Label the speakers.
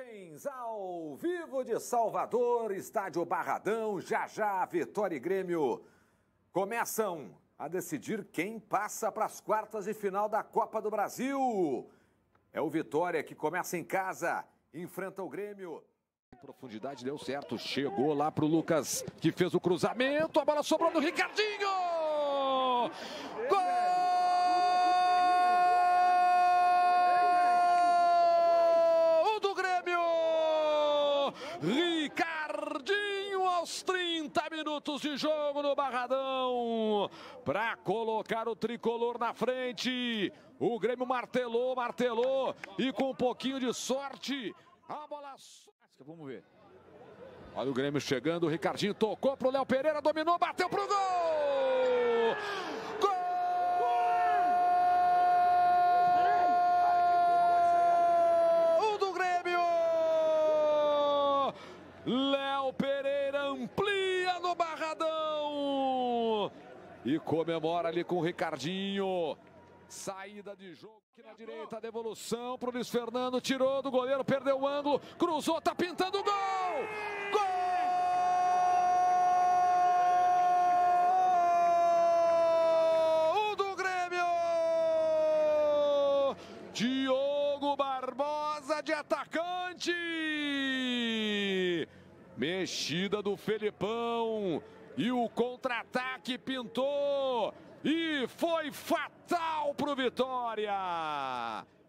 Speaker 1: Imagens ao vivo de Salvador, estádio Barradão, já Vitória e Grêmio começam a decidir quem passa para as quartas de final da Copa do Brasil. É o Vitória que começa em casa, enfrenta o Grêmio. Em profundidade deu certo, chegou lá pro Lucas que fez o cruzamento, a bola sobrou no Ricardinho! Gol! Ricardinho aos 30 minutos de jogo no Barradão para colocar o tricolor na frente. O Grêmio martelou e com um pouquinho de sorte a bola... Vamos ver. Olha o Grêmio chegando, o Ricardinho tocou pro Léo Pereira, dominou, bateu pro gol! Gol! Léo Pereira amplia no Barradão e comemora ali com o Ricardinho. Saída de jogo aqui na direita, devolução para o Luiz Fernando, tirou do goleiro, perdeu o ângulo, cruzou, tá pintando o gol! Gol do Grêmio! Diogo Barbosa de atacante! Mexida do Felipão e o contra-ataque pintou e foi fatal para o Vitória.